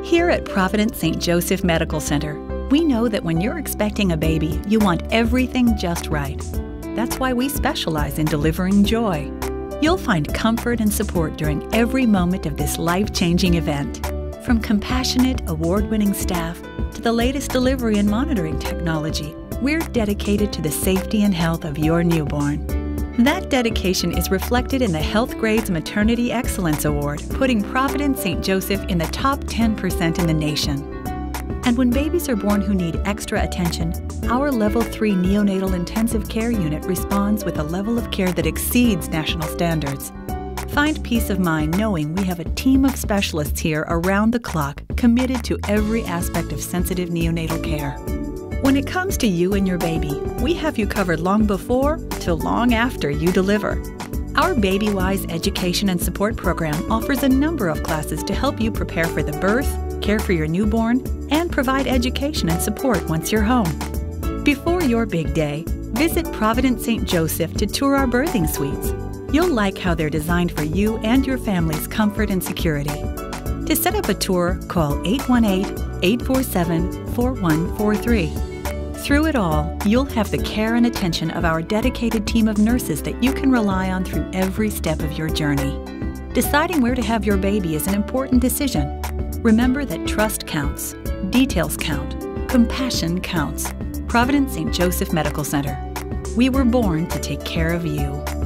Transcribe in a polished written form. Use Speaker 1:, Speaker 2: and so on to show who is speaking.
Speaker 1: Here at Providence St. Joseph Medical Center, we know that when you're expecting a baby, you want everything just right. That's why we specialize in delivering joy. You'll find comfort and support during every moment of this life-changing event. From compassionate, award-winning staff to the latest delivery and monitoring technology, we're dedicated to the safety and health of your newborn. That dedication is reflected in the HealthGrades Maternity Excellence Award, putting Providence St. Joseph in the top 10% in the nation. And when babies are born who need extra attention, our Level 3 Neonatal Intensive Care Unit responds with a level of care that exceeds national standards. Find peace of mind knowing we have a team of specialists here around the clock committed to every aspect of sensitive neonatal care. When it comes to you and your baby, we have you covered long before till long after you deliver. Our BabyWise education and support program offers a number of classes to help you prepare for the birth, care for your newborn, and provide education and support once you're home. Before your big day, visit Providence St. Joseph to tour our birthing suites. You'll like how they're designed for you and your family's comfort and security. To set up a tour, call 818-847-4143. Through it all, you'll have the care and attention of our dedicated team of nurses that you can rely on through every step of your journey. Deciding where to have your baby is an important decision. Remember that trust counts, details count, compassion counts. Providence St. Joseph Medical Center. We were born to take care of you.